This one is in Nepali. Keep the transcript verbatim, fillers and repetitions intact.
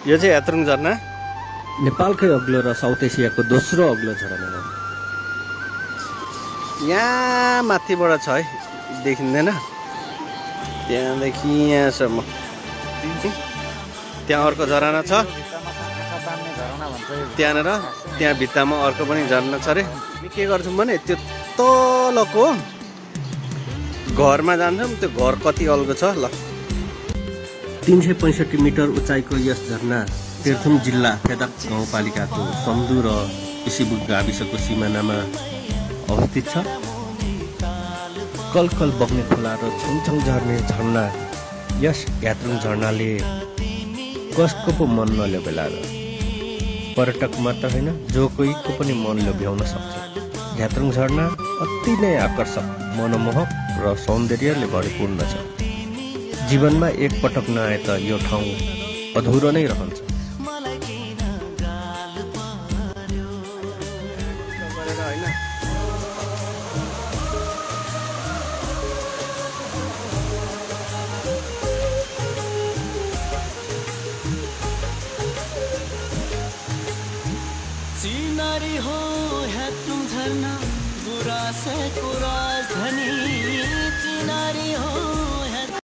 यो चाहिँ यात्रुङ झरना नेपालकै अग्लो र साउथ एसियाको दोस्रो अग्लो झरना हो। यहाँ माथिबाट छ है, देखिँदैन। त्यहाँदेखि यहाँसम्म। त्यहाँ अर्को झरना छ, त्यहाँनिर त्यहाँ भित्तामा अर्को पनि झरना छ अरे। के गर्छौँ भने त्यो तलको घरमा जान्छौँ, त्यो घर कति अल्गो छ ल। तीन सय पैँसठी मिटर उचाइको यस झरना तेह्रथुम जिल्ला फेदाप गाउँपालिकाको सम्दु र इसिबुक गाविसको सिमानामा अवस्थित छ। कलकल बग्ने खोला र छङछङ झर्ने झरना यस यात्रुङ झरनाले कसको पो मन नलोभेला र पर्यटक मात्र होइन, जो कोहीको पनि मन लोभ्याउन सक्छ। यात्रुङ झरना अति नै आकर्षक, मनमोहक र सौन्दर्यले भरिपूर्ण छ। जीवनमा एक पटक नआए त यो ठाउँ अधुरो नै रहन्छ। चिनारी हो यात्रुङ झरना गुराँसको राजधानी, चिनारी हो